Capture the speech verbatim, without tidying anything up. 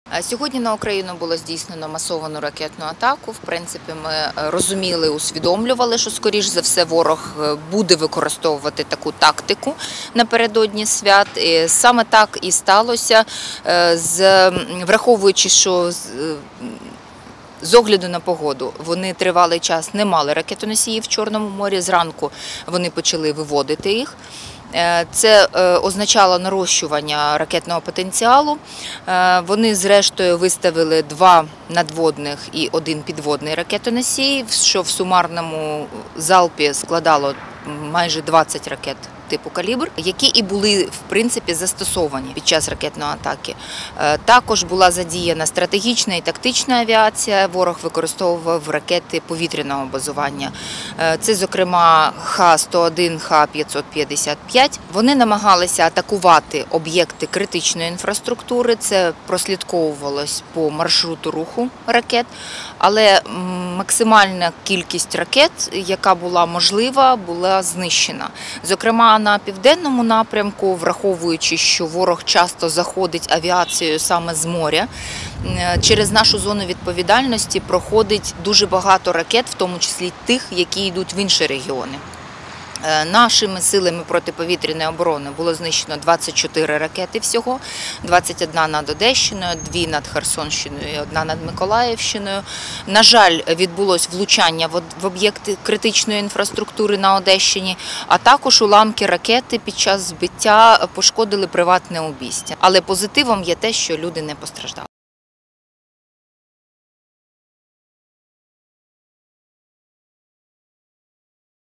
Сьогодні на Україну було здійснено масовану ракетну атаку. В принципі, ми розуміли, усвідомлювали, що, скоріш за все, ворог буде використовувати таку тактику напередодні свят. І саме так і сталося, враховуючи, що з огляду на погоду вони тривалий час не мали ракетоносіїв в Чорному морі, зранку вони почали виводити їх. Це означало нарощування ракетного потенціалу. Вони, зрештою, виставили два надводних і один підводний ракетоносій, що в сумарному залпі складало майже двадцять ракет типу «Калібр», які і були, в принципі, застосовані під час ракетної атаки. Також була задіяна стратегічна і тактична авіація. Ворог використовував ракети повітряного базування. Це, зокрема, Х сто один, Х п'ятсот п'ятдесят п'ять. Вони намагалися атакувати об'єкти критичної інфраструктури. Це прослідковувалось по маршруту руху ракет, але максимальна кількість ракет, яка була можлива, була знищена. Зокрема, на південному напрямку, враховуючи, що ворог часто заходить авіацією саме з моря, через нашу зону відповідальності проходить дуже багато ракет, в тому числі тих, які йдуть в інші регіони. Нашими силами протиповітряної оборони було знищено двадцять чотири ракети всього, двадцять одна над Одещиною, дві над Херсонщиною і одна над Миколаївщиною. На жаль, відбулось влучання в об'єкти критичної інфраструктури на Одещині, а також уламки ракети під час збиття пошкодили приватне обійстя. Але позитивом є те, що люди не постраждали.